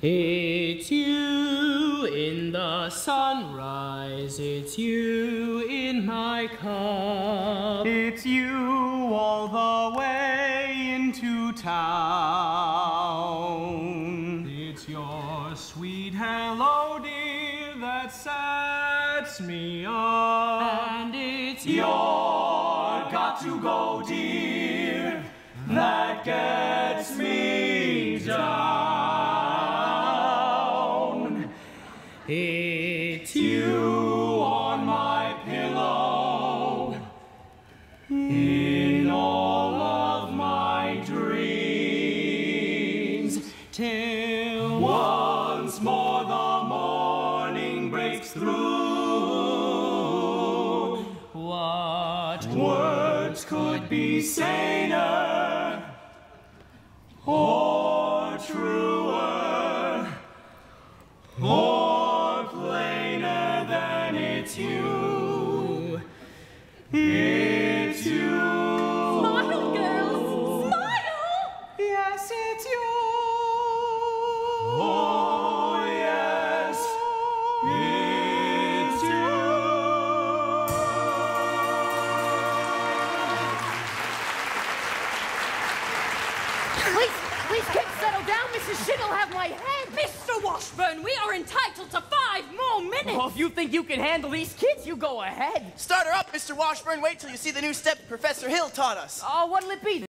It's you in the sunrise, it's you in my cup. It's you all the way into town. It's your sweet hello, dear, that sets me up. And it's your got to go, dear, that gets me down. It's You on my pillow, in all of my dreams, till once more the morning breaks through. what Words could be saner or truer or plainer than it's you. It's you. Smile, girls! Smile! Yes, it's you. Oh, yes, it's you. Please, kids, settle down. Mrs. Shit will have my head. Mr. Washburn, we are entitled to 5 more minutes. Well, if you think you can handle these kids, you go ahead. Start her up, Mr. Washburn. Wait till you see the new step Professor Hill taught us. Oh, what'll it be?